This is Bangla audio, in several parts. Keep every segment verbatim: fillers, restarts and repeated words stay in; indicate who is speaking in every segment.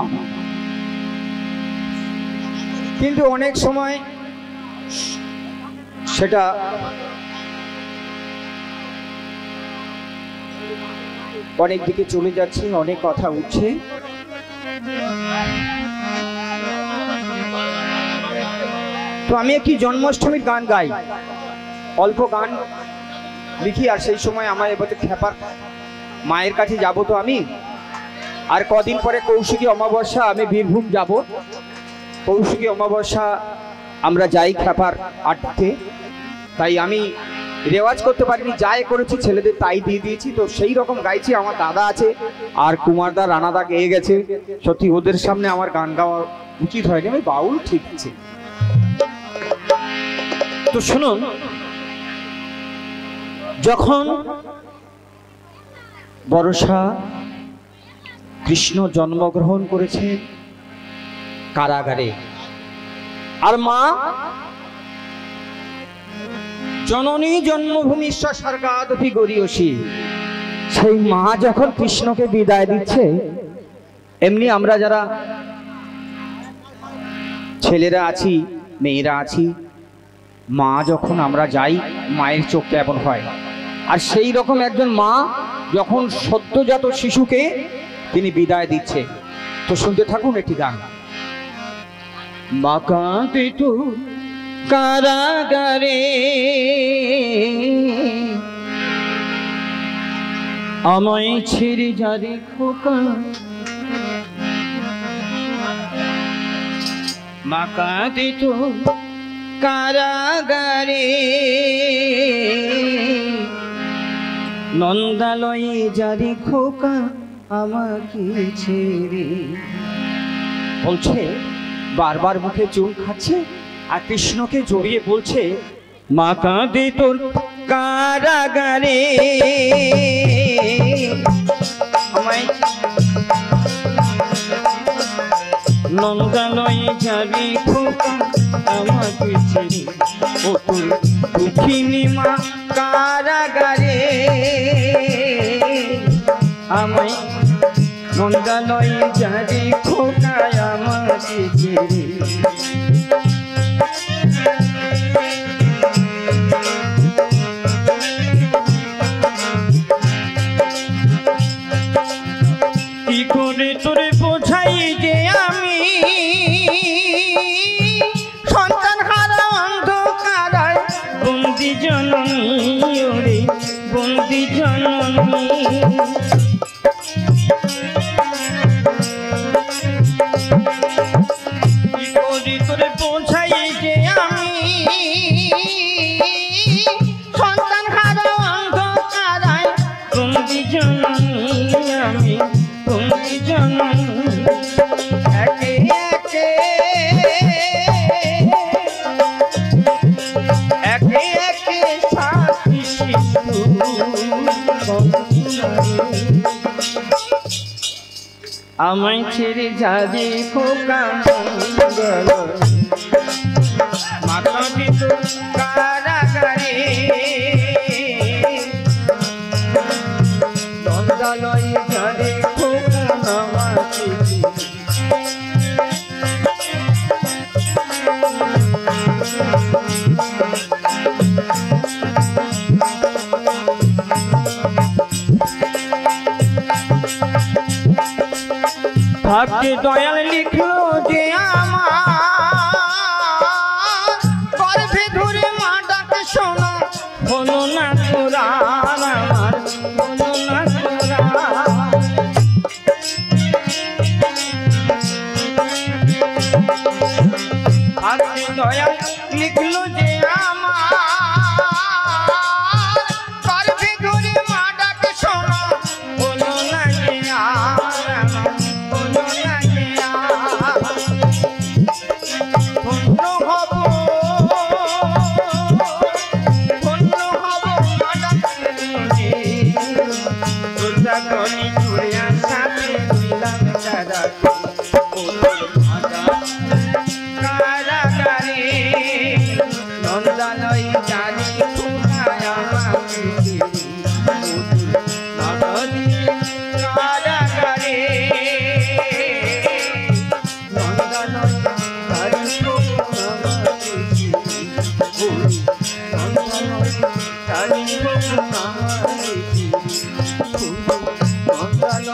Speaker 1: কিন্তু অনেক সময় সেটা অনেক দিকে চলে যাচ্ছে, অনেক কথা উঠছে। তো আমি একটি জন্মাষ্টমীর গান গাই, অল্প গান লিখি। আর সেই সময় আমার এবছর খেপার মায়ের কাছে যাব। তো আমি আর কদিন পরে কৌশিকী অমাবস্যা, আমি বীরভূম যাব। কৌশিকী অমাবস্যা আমরা যাই খেপার আটতে, তাই আমি রেওয়াজ করতে পারিনি, যাই করেছি ছেলেদের তাই দিয়ে দিয়েছি। তো সেই রকম গাইছি। আমার দাদা আছে আর কুমারদা রানাদা গেয়ে গেছে। সত্যি ওদের সামনে আমার গান গাওয়া উচিত হয়নি, আমি বাউল ঠিক আছে। তো শুনুন, যখন বর্ষা কৃষ্ণ জন্মগ্রহণ করেছে কারাগারে, আর মা জননী জন্মভূমি স্বর্গাদপি গরীয়সী, সেই মা যখন কৃষ্ণকে বিদায় দিচ্ছে, এমনি আমরা যারা ছেলেরা আছি, মেয়েরা আছি, মা যখন আমরা যাই, মায়ের চোখ কেমন হয়। আর সেই রকম একজন মা যখন সদ্যজাত শিশুকে তিনি বিদায় দিচ্ছে। তো শুনতে থাকুন একটি গান। মা কাঁদিত কারাগারে আমায় ছেড়ে যারে খোকা, মা কাঁদিত কারাগারে নন্দালয়ে যারে খোকা আমাকে ছেড়ে। বলছে, বারবার মুখে চুল খাচ্ছে আর কৃষ্ণকে জড়িয়ে বলছে, মা কাঁদে তোর কারাগারে আমায় নন্দালয়ে যাবে খোকা আমাকে ছেড়ে। ও তোর দুঃখিনী মা কারাগারে আমায় নন্দালয়ে যাবে খোকা আমাকে ছেড়ে। কি করে তোরে বোঝাই যে আমি সন্তান হারা অন্ধকারায় বন্দি জননী, ওরে বন্দি জননী। কি করে তোরে বোঝাই যে আমি সন্তান হারা অন্ধকারায় বন্দি জননী, আমি বন্দি জননী। একে একে একে একে সাথী শিশু আমায় ছেড়ে যাবে খোকা মঙ্গল, মা কাঁদিত কারাগারে নন্দালয়ে যাবে খোকা আমাকে ছেড়ে। ভাগ্যে দয়াল লিখলো যে আমার গর্ভে ধরে মা ডাকে শোনো, হলো না তোরা আমার, হলো না তোরা। ভাগ্যে দয়াল লিখলো যে আমার গর্ভে ধরে মা ডাকে শোনো, হলো না যে আর, হলো না যে আর।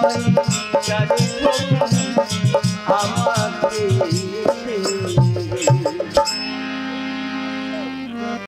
Speaker 2: নাই